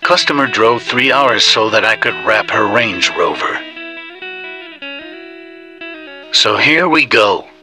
Customer drove 3 hours so that I could wrap her Range Rover. So here we go.